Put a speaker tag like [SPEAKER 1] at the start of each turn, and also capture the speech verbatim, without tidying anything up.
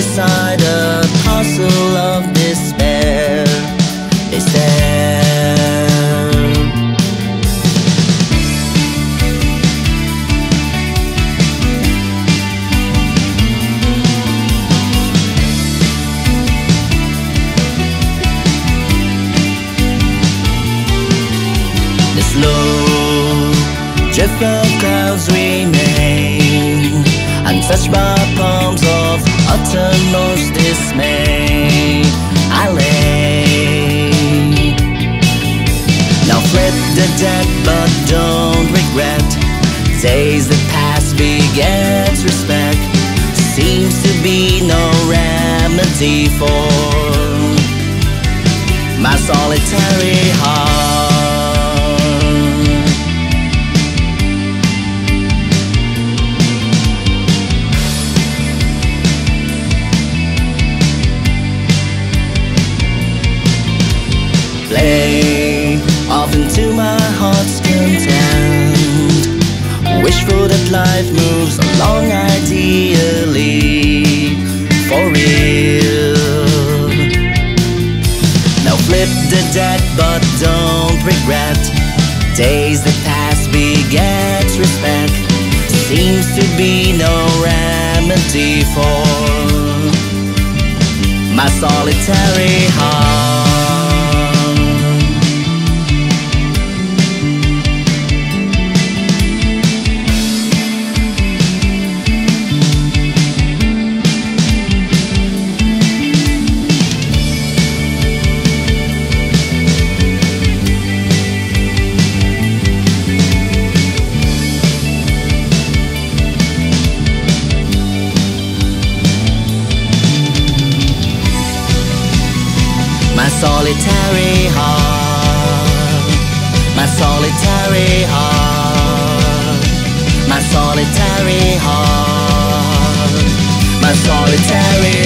[SPEAKER 1] beside a parcel of despair. They stare. The slow drift of clouds remain, untouched by palms of uttermost dismay. I lay. Now flip the dead but don't regret. Days that pass begets respect. Seems to be no remedy for my solitary heart. Play often to my heart's content. Wishful that life moves along ideally, for real. Now flip the dead but don't regret. Days that pass begets respect. Seems to be no remedy for my solitary heart. My solitary heart, my solitary heart, my solitary heart, my solitary